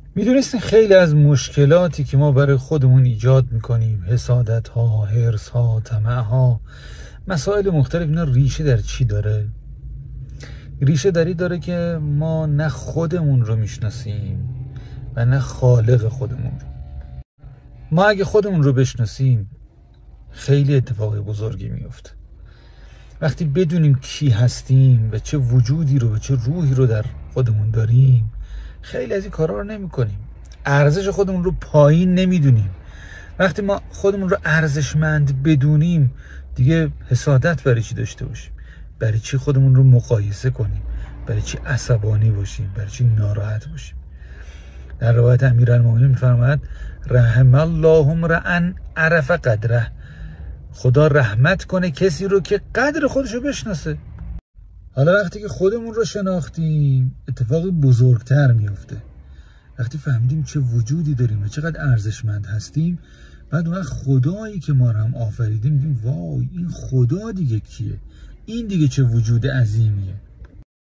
میدونستین خیلی از مشکلاتی که ما برای خودمون ایجاد میکنیم، حسادت ها، حرص ها، طمع ها، مسائل مختلف، اینا ریشه در چی داره؟ ریشه در این داره که ما نه خودمون رو میشناسیم و نه خالق خودمون رو. ما اگه خودمون رو بشناسیم خیلی اتفاق بزرگی میفته. وقتی بدونیم کی هستیم و چه وجودی رو و چه روحی رو در خودمون داریم، خیلی از این کارا رو نمی کنیم. ارزش خودمون رو پایین نمیدونیم. وقتی ما خودمون رو ارزشمند بدونیم دیگه حسادت برای چی داشته باشیم؟ برای چی خودمون رو مقایسه کنیم؟ برای چی عصبانی باشیم؟ برای چی ناراحت باشیم؟ در روایت امیرالمومنین میفرماید رحم الله امرأ عرف قدره، خدا رحمت کنه کسی رو که قدر خودش رو بشناسه. حالا وقتی که خودمون رو شناختیم اتفاق بزرگتر میفته. وقتی فهمیدیم چه وجودی داریم و چقدر ارزشمند هستیم، بعد اون خدایی که ما رو هم آفریده میگیم وای این خدا دیگه کیه؟ این دیگه چه وجود عظیمیه.